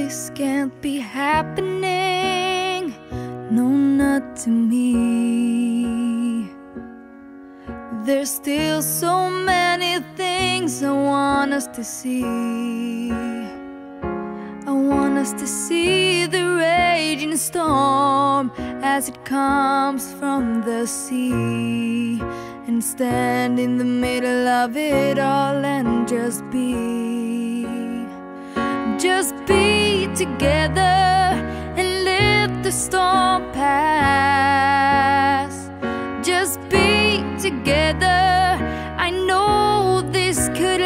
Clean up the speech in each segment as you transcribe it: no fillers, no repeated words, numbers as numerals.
This can't be happening, no, not to me. There's still so many things I want us to see. I want us to see the raging storm as it comes from the sea, and stand in the middle of it all and just be together and let the storm pass. Just be together, I know this could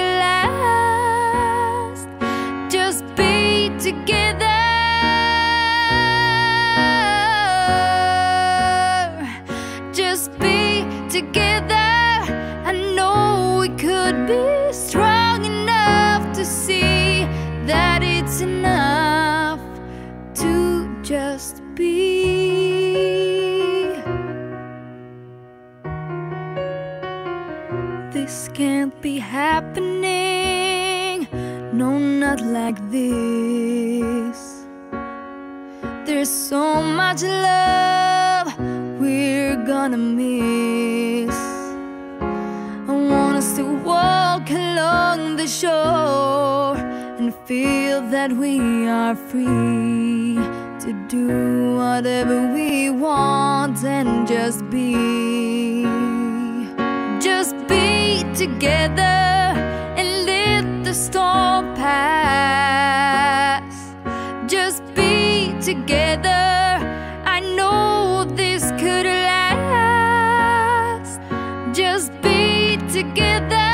last. Just be together, just be together. I know we could be strong enough to see that it's enough to just be. This can't be happening, no, not like this. There's so much love we're gonna miss. I want us to walk along the shore and feel that we are free to do whatever we want and just be together and let the storm pass. Just be together, I know this could last. Just be together,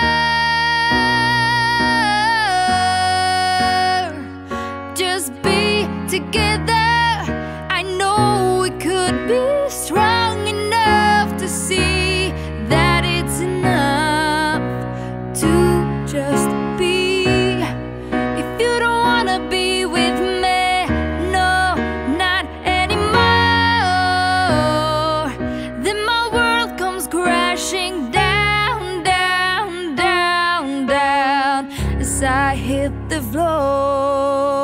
just be together. I know we could be strong enough to see that it's enough to just be. If you don't wanna be with me, no, not anymore, then my world comes crashing down, down, down, down as I hit the floor.